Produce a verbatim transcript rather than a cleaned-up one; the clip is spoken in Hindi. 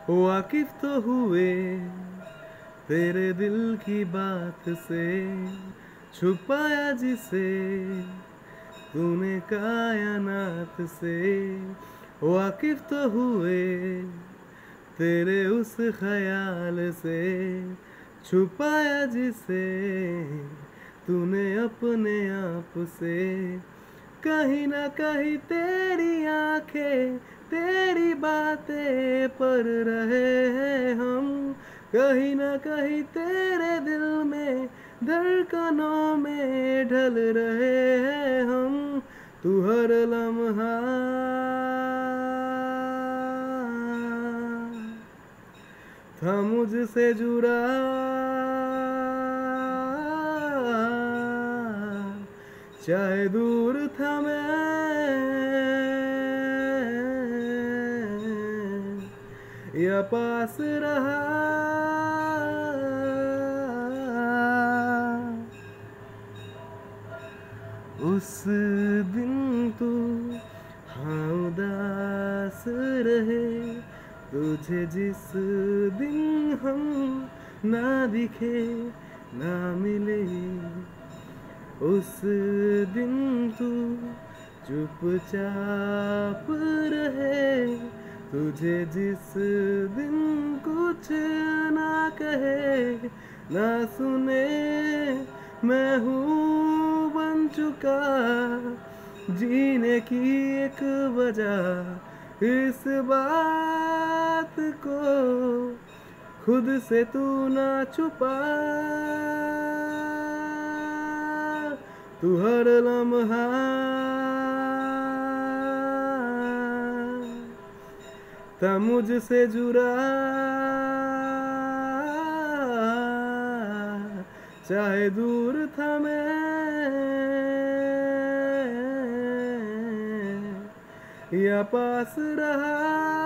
वाकिफ तो हुए तेरे दिल की बात से, छुपाया जिसे तूने कायनात से। वाकिफ तो हुए तेरे उस ख्याल से, छुपाया जिसे तूने अपने आप से। कहीं ना कहीं तेरी आंखें तेरी बातें पढ़ रहे हैं हम, कहीं ना कहीं तेरे दिल में धड़कनों में ढल रहे हैं हम। तू हर लम्हा था मुझसे जुड़ा, चाहे दूर था मैं या पास रहा। उस दिन तू हाँ उदास रहे, तुझे जिस दिन हम ना दिखे ना मिले, उस दिन तू चुपचाप रहे, तुझे जिस दिन कुछ ना कहे ना सुने। मैं हूँ बन चुका जीने की एक वजह, इस बात को खुद से तू ना छुपा। तू हर लम्हा था मुझसे जुड़ा, चाहे दूर था मैं या पास रहा।